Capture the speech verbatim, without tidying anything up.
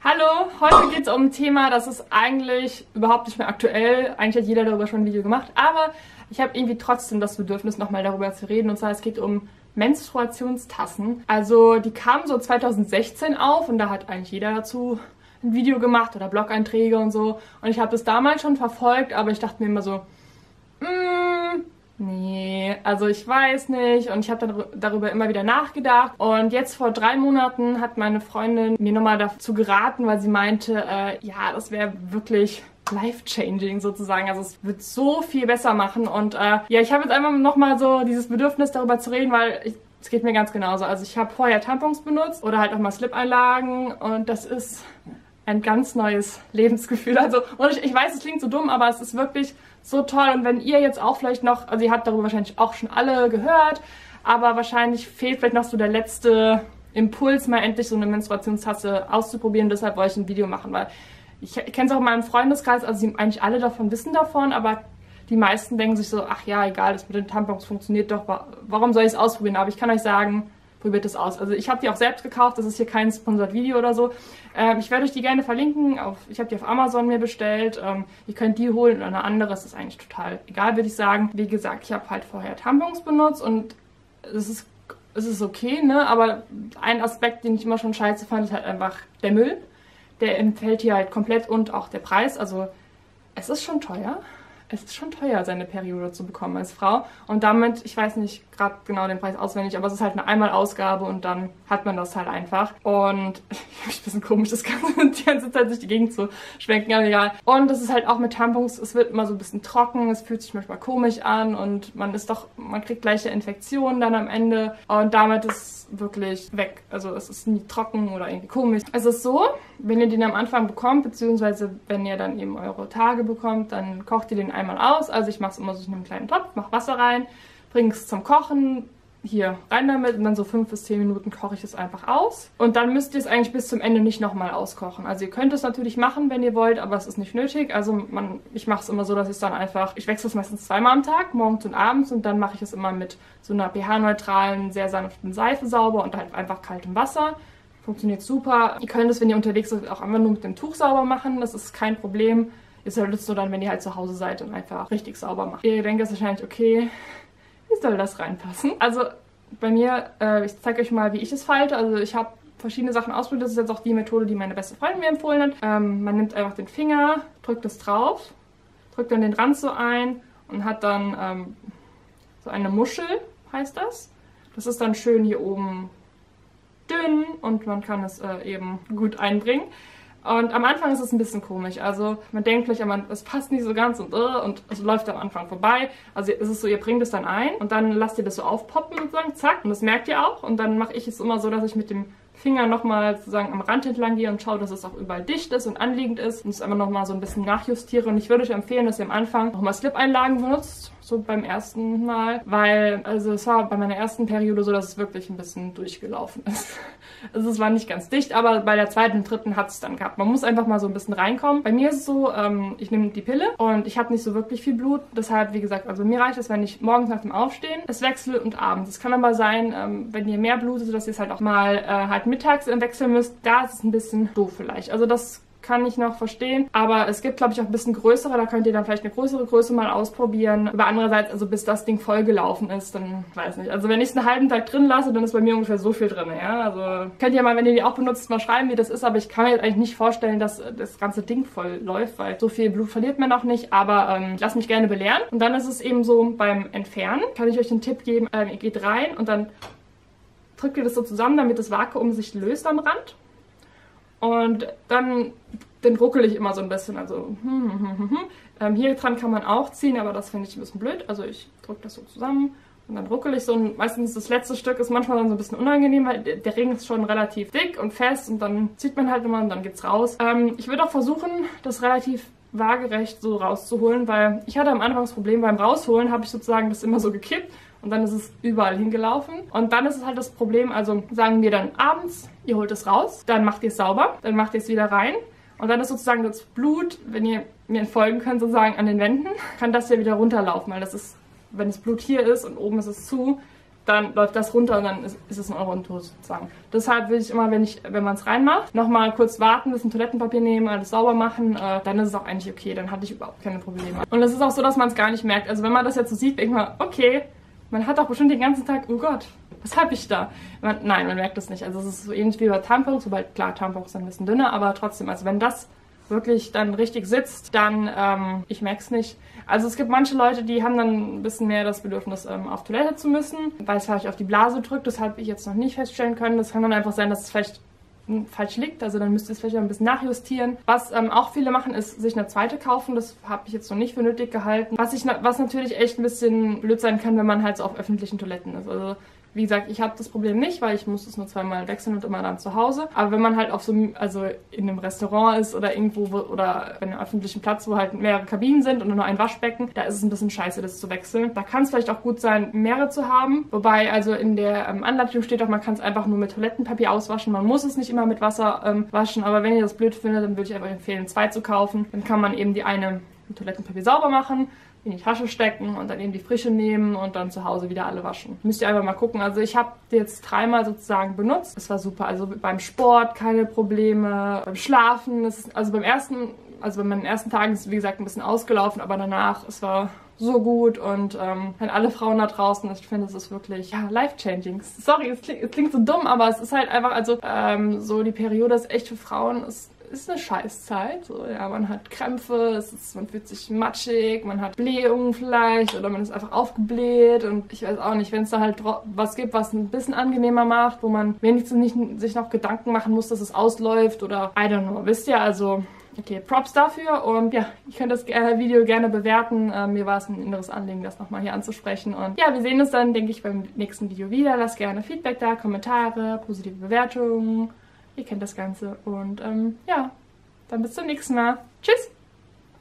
Hallo, heute geht es um ein Thema, das ist eigentlich überhaupt nicht mehr aktuell. Eigentlich hat jeder darüber schon ein Video gemacht, aber ich habe irgendwie trotzdem das Bedürfnis, nochmal darüber zu reden. Und zwar, es geht um Menstruationstassen. Also die kamen so zweitausendsechzehn auf und da hat eigentlich jeder dazu ein Video gemacht oder Blog-Einträge und so. Und ich habe das damals schon verfolgt, aber ich dachte mir immer so, mm, nee, also ich weiß nicht. Und ich habe dann darüber immer wieder nachgedacht. Und jetzt vor drei Monaten hat meine Freundin mir nochmal dazu geraten, weil sie meinte, äh, ja, das wäre wirklich life-changing sozusagen. Also es wird so viel besser machen. Und äh, ja, ich habe jetzt einfach nochmal so dieses Bedürfnis, darüber zu reden, weil ich, es geht mir ganz genauso. Also ich habe vorher Tampons benutzt oder halt auch mal Slip-Einlagen und das ist ein ganz neues Lebensgefühl. Also, und ich, ich weiß, es klingt so dumm, aber es ist wirklich so toll. Und wenn ihr jetzt auch vielleicht noch, also ihr habt darüber wahrscheinlich auch schon alle gehört, aber wahrscheinlich fehlt vielleicht noch so der letzte Impuls, mal endlich so eine Menstruationstasse auszuprobieren. Deshalb wollte ich ein Video machen, weil ich, ich kenne es auch in meinem Freundeskreis, also sie, eigentlich alle davon wissen davon, aber die meisten denken sich so, ach ja, egal, das mit den Tampons funktioniert doch, warum soll ich es ausprobieren? Aber ich kann euch sagen, probiert es aus. Also ich habe die auch selbst gekauft, das ist hier kein sponsored Video oder so. Ähm, ich werde euch die gerne verlinken. Auf, ich habe die auf Amazon mir bestellt. Ähm, ihr könnt die holen oder eine andere, das ist eigentlich total egal, würde ich sagen. Wie gesagt, ich habe halt vorher Tampons benutzt und es ist, es ist okay, ne? Aber ein Aspekt, den ich immer schon scheiße fand, ist halt einfach der Müll. Der entfällt hier halt komplett und auch der Preis. Also es ist schon teuer. Es ist schon teuer, seine Periode zu bekommen als Frau. Und damit, ich weiß nicht gerade genau den Preis auswendig, aber es ist halt eine Einmalausgabe und dann hat man das halt einfach. Und ich finde es ein bisschen komisch, das Ganze die ganze Zeit durch die Gegend zu schwenken, aber egal. Und das ist halt auch mit Tampons, es wird immer so ein bisschen trocken, es fühlt sich manchmal komisch an und man ist doch, man kriegt gleiche Infektionen dann am Ende. Und damit ist es wirklich weg. Also es ist nie trocken oder irgendwie komisch. Es ist so, wenn ihr den am Anfang bekommt, beziehungsweise wenn ihr dann eben eure Tage bekommt, dann kocht ihr den einmal aus. Also ich mache es immer so in einem kleinen Topf, mache Wasser rein, bringe es zum Kochen, hier rein damit und dann so fünf bis zehn Minuten koche ich es einfach aus. Und dann müsst ihr es eigentlich bis zum Ende nicht nochmal auskochen. Also ihr könnt es natürlich machen, wenn ihr wollt, aber es ist nicht nötig. Also man, ich mache es immer so, dass ich es dann einfach, ich wechsle es meistens zweimal am Tag, morgens und abends, und dann mache ich es immer mit so einer pH-neutralen, sehr sanften Seife sauber und halt einfach kaltem Wasser. Funktioniert super. Ihr könnt es, wenn ihr unterwegs seid, auch einfach nur mit dem Tuch sauber machen. Das ist kein Problem. Ihr solltet es so dann, wenn ihr halt zu Hause seid, und einfach richtig sauber macht. Ihr denkt jetzt wahrscheinlich, okay, wie soll das reinpassen? Also bei mir, äh, ich zeige euch mal, wie ich es falte. Also ich habe verschiedene Sachen ausprobiert. Das ist jetzt auch die Methode, die meine beste Freundin mir empfohlen hat. Ähm, man nimmt einfach den Finger, drückt es drauf, drückt dann den Rand so ein und hat dann ähm, so eine Muschel, heißt das. Das ist dann schön hier oben dünn und man kann es äh, eben gut einbringen. Und am Anfang ist es ein bisschen komisch. Also man denkt vielleicht, es passt nicht so ganz und, uh, und es läuft am Anfang vorbei. Also ist es so, ihr bringt es dann ein und dann lasst ihr das so aufpoppen sozusagen, zack. Und das merkt ihr auch. Und dann mache ich es immer so, dass ich mit dem Finger nochmal sozusagen am Rand entlang gehe und schaue, dass es auch überall dicht ist und anliegend ist. Und es einfach nochmal so ein bisschen nachjustiere. Und ich würde euch empfehlen, dass ihr am Anfang nochmal Slip-Einlagen benutzt. So beim ersten Mal. Weil, also es war bei meiner ersten Periode so, dass es wirklich ein bisschen durchgelaufen ist. Also es war nicht ganz dicht, aber bei der zweiten und dritten hat es dann gehabt. Man muss einfach mal so ein bisschen reinkommen. Bei mir ist es so, ähm, ich nehme die Pille und ich habe nicht so wirklich viel Blut. Deshalb, wie gesagt, also mir reicht es, wenn ich morgens nach dem Aufstehen es wechsle und abends. Es kann aber sein, ähm, wenn ihr mehr blutet, dass ihr es halt auch mal äh, halt mittags wechseln müsst. Da ist es ein bisschen doof vielleicht. Also das kann ich noch verstehen. Aber es gibt, glaube ich, auch ein bisschen größere. Da könnt ihr dann vielleicht eine größere Größe mal ausprobieren. Aber andererseits, also bis das Ding voll gelaufen ist, dann weiß nicht. Also wenn ich es einen halben Tag drin lasse, dann ist bei mir ungefähr so viel drin. Ja? Also könnt ihr mal, wenn ihr die auch benutzt, mal schreiben, wie das ist. Aber ich kann mir jetzt eigentlich nicht vorstellen, dass das ganze Ding voll läuft, weil so viel Blut verliert man auch nicht. Aber ähm, ich lasse mich gerne belehren. Und dann ist es eben so, beim Entfernen kann ich euch den Tipp geben, ähm, ihr geht rein und dann drückt ihr das so zusammen, damit das Vakuum sich löst am Rand. Und dann, dann ruckel ich immer so ein bisschen. Also hm, hm, hm, hm. Ähm, hier dran kann man auch ziehen, aber das finde ich ein bisschen blöd. Also ich drücke das so zusammen und dann ruckel ich so. Und meistens das letzte Stück ist manchmal dann so ein bisschen unangenehm, weil der, der Ring ist schon relativ dick und fest und dann zieht man halt immer und dann geht's raus. Ähm, ich würde auch versuchen, das relativ waagerecht so rauszuholen, weil ich hatte am Anfang das Problem, beim Rausholen habe ich sozusagen das immer so gekippt. Und dann ist es überall hingelaufen. Und dann ist es halt das Problem, also sagen wir dann abends, ihr holt es raus, dann macht ihr es sauber, dann macht ihr es wieder rein. Und dann ist sozusagen das Blut, wenn ihr mir folgen könnt, sozusagen an den Wänden, kann das ja wieder runterlaufen, weil das ist, wenn das Blut hier ist und oben ist es zu, dann läuft das runter und dann ist, ist es ein Euro Intus sozusagen. Deshalb will ich immer, wenn ich, wenn man es reinmacht, nochmal kurz warten, ein bisschen Toilettenpapier nehmen, alles sauber machen, äh, dann ist es auch eigentlich okay, dann hatte ich überhaupt keine Probleme. Und es ist auch so, dass man es gar nicht merkt. Also wenn man das jetzt so sieht, denkt man, okay, man hat doch bestimmt den ganzen Tag, oh Gott, was habe ich da? Man, nein, man merkt das nicht. Also es ist so ähnlich wie bei Tampons, wobei klar, Tampons sind ein bisschen dünner, aber trotzdem, also wenn das wirklich dann richtig sitzt, dann, ähm, ich merke es nicht. Also es gibt manche Leute, die haben dann ein bisschen mehr das Bedürfnis, ähm, auf Toilette zu müssen, weil es vielleicht auf die Blase drückt. Das habe ich jetzt noch nicht feststellen können. Das kann dann einfach sein, dass es vielleicht falsch liegt, also dann müsst ihr es vielleicht ein bisschen nachjustieren. Was ähm, auch viele machen, ist sich eine zweite kaufen. Das habe ich jetzt noch nicht für nötig gehalten. Was, ich, was natürlich echt ein bisschen blöd sein kann, wenn man halt so auf öffentlichen Toiletten ist. Also wie gesagt, ich habe das Problem nicht, weil ich muss es nur zweimal wechseln und immer dann zu Hause. Aber wenn man halt auf so also in einem Restaurant ist oder irgendwo wo, oder in einem öffentlichen Platz, wo halt mehrere Kabinen sind und nur ein Waschbecken, da ist es ein bisschen scheiße, das zu wechseln. Da kann es vielleicht auch gut sein, mehrere zu haben. Wobei also in der ähm, Anleitung steht auch, man kann es einfach nur mit Toilettenpapier auswaschen. Man muss es nicht immer mit Wasser ähm, waschen. Aber wenn ihr das blöd findet, dann würde ich einfach empfehlen, zwei zu kaufen. Dann kann man eben die eine mit Toilettenpapier sauber machen, in die Tasche stecken und dann eben die frische nehmen und dann zu Hause wieder alle waschen. Müsst ihr einfach mal gucken. Also ich habe die jetzt dreimal sozusagen benutzt. Das war super. Also beim Sport keine Probleme, beim Schlafen. Das ist, also beim ersten, also bei meinen ersten Tagen ist es wie gesagt ein bisschen ausgelaufen, aber danach, es war so gut und ähm, an alle Frauen da draußen, ich finde, es ist wirklich, ja, life-changing. Sorry, es klingt, es klingt so dumm, aber es ist halt einfach, also ähm, so die Periode ist echt für Frauen, ist ist eine Scheißzeit. So, ja, man hat Krämpfe, es ist, man fühlt sich matschig, man hat Blähungen vielleicht oder man ist einfach aufgebläht und ich weiß auch nicht, wenn es da halt was gibt, was ein bisschen angenehmer macht, wo man wenigstens nicht sich noch Gedanken machen muss, dass es ausläuft oder I don't know, wisst ihr, also okay, Props dafür und ja, ihr könnt das äh, Video gerne bewerten. Äh, mir war es ein inneres Anliegen, das nochmal hier anzusprechen und ja, wir sehen uns dann, denke ich, beim nächsten Video wieder. Lasst gerne Feedback da, Kommentare, positive Bewertungen. Ihr kennt das Ganze und ähm, ja, dann bis zum nächsten Mal. Tschüss!